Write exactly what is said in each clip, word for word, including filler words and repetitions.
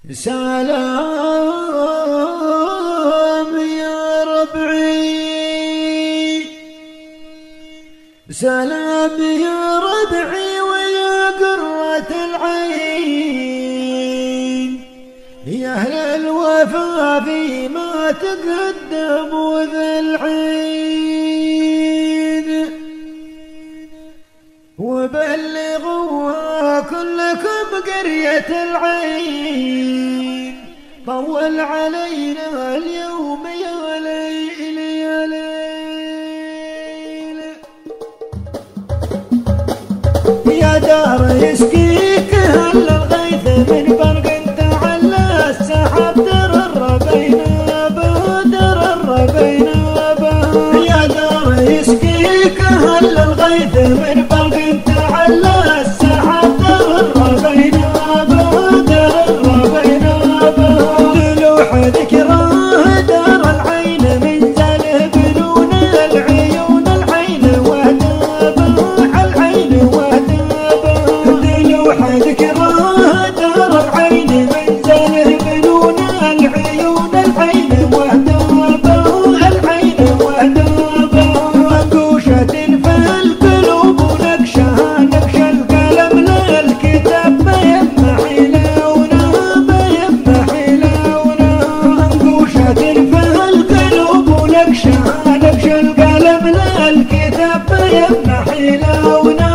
سلام يا ربعي، سلام يا ربعي ويا قرة العين، يا أهل الوفا فيما تقدموا ذا العين، وبلغوها كلكم قرية العين، طول علينا اليوم يا ليل يا ليل، يا دار يسقيك هل الغيث من برق تعلى السحاب درر بينابه درر بينابه، يا دار يسقيك هل الغيث من برق تعلى السحاب درر بينابه درر بينابه، دلوح ذكراه دار العين من زله بنون العيون العين وهدابه العين وهدابه، دلوح ذكراه دار العين من زله بنون العيون العين وهدابه العين وهدابه، منقوشة في القلوب ونقشها نقش القلم للكتاب بيمحي لونه بيمحي لونه، منقوشة في القلوب ونقشها نقش القلم للكتاب بيمحي لونه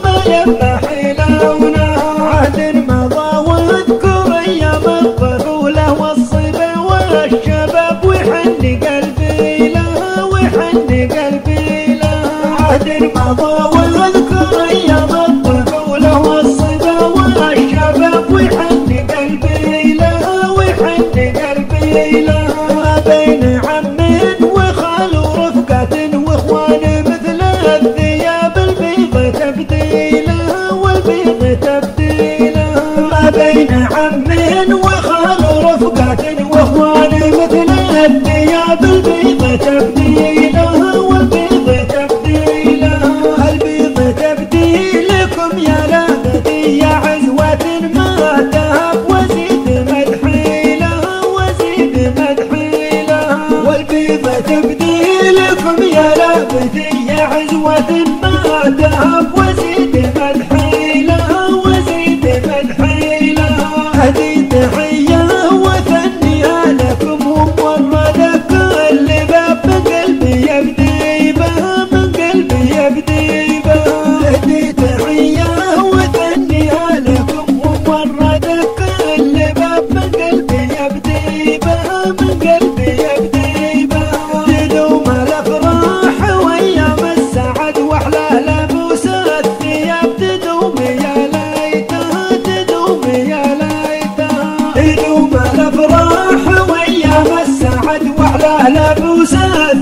بيمحي لونه، عهد مضى واذكر ايام الطفولة والصبا والشباب ويحن قلبي له ويحن قلبي له، عهد مضى واذكر ايام الطفولة والصبا والشباب ويحن قلبي له ويحن قلبي له، ما بين عم وخال ورفقة واخوان مثل الثياب البيض تبديله والبيض تبديله، ما بين عم وخال ورفقة واخوان مثل الثياب البيض تبديله والبيض تبديله، البيض تبديلكم يا لابتي يا عزوة ما تهب وزيد مدحي له وزيد مدحي له، والبيض تبديلكم يا لابتي يا عزوة ما تهب وزيد مدحي له وزيد مدحي له، هذه تحية وثنيها لكم وموردك اللي باب من قلبي يبدي به من قلبي يبدي به، هذه تحية وثنيها لكم وموردك اللي باب من قلبي يبدي به من قلبي يبدي به، تدوم الافراح وايام السعد واحلى لبوس الثياب تدوم يا ليتها تدوم يا ليتها، تدوم الافراح وايام السعد واحلى لبوس